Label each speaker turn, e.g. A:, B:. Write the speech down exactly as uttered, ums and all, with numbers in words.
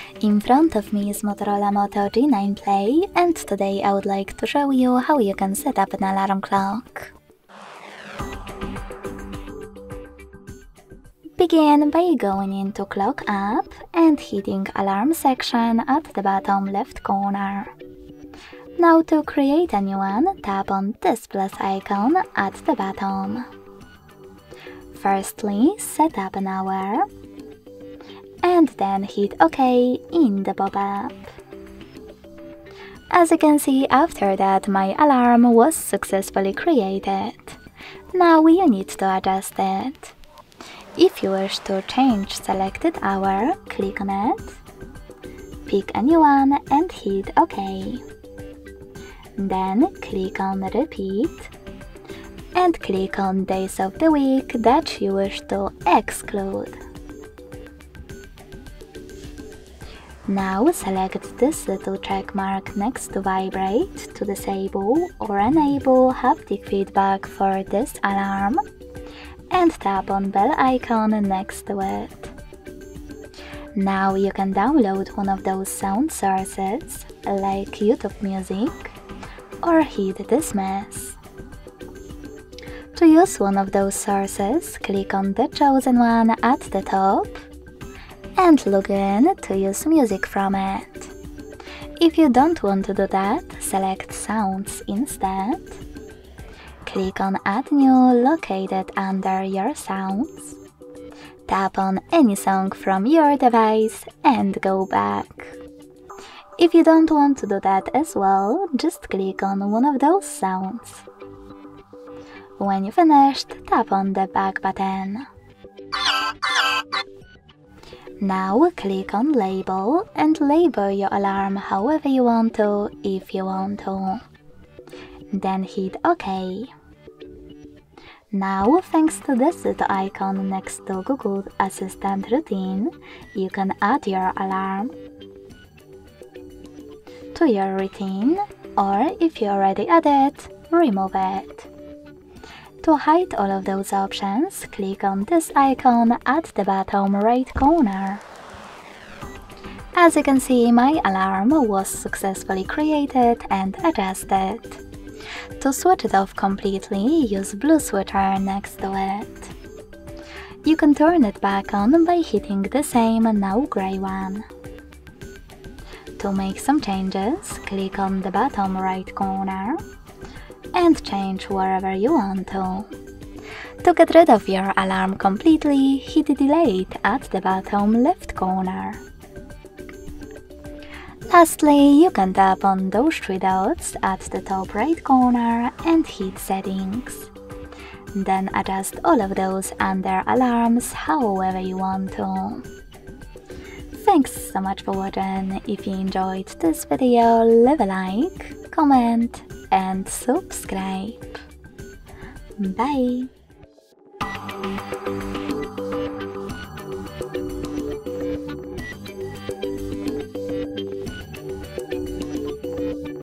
A: In front of me is Motorola Moto G nine Play, and today I would like to show you how you can set up an alarm clock. Begin by going into Clock app and hitting Alarm section at the bottom left corner. Now to create a new one, tap on this plus icon at the bottom. Firstly, set up an hour, and then hit OK in the pop-up. As you can see, after that my alarm was successfully created. Now you need to adjust it. If you wish to change selected hour, click on it, pick a new one and hit OK. Then click on Repeat and click on days of the week that you wish to exclude. Now select this little check mark next to Vibrate to disable or enable haptic feedback for this alarm, and tap on bell icon next to it. Now you can download one of those sound sources, like YouTube Music, or hit Dismiss. To use one of those sources, click on the chosen one at the top and log in to use music from it. If you don't want to do that, select Sounds instead. Click on Add New located under your sounds. Tap on any song from your device and go back. If you don't want to do that as well, just click on one of those sounds. When you finished, tap on the back button. Now click on Label and label your alarm however you want to, if you want to. Then hit OK. Now, thanks to this little icon next to Google Assistant Routine, you can add your alarm to your routine, or if you already add it, remove it. To hide all of those options, click on this icon at the bottom right corner. As you can see, my alarm was successfully created and adjusted. To switch it off completely, use blue switcher next to it. You can turn it back on by hitting the same now grey one. To make some changes, click on the bottom right corner and change wherever you want to. To get rid of your alarm completely, hit Delete at the bottom left corner. Lastly, you can tap on those three dots at the top right corner and hit Settings. Then adjust all of those under alarms however you want to. Thanks so much for watching. If you enjoyed this video, leave a like, comment and subscribe. Bye!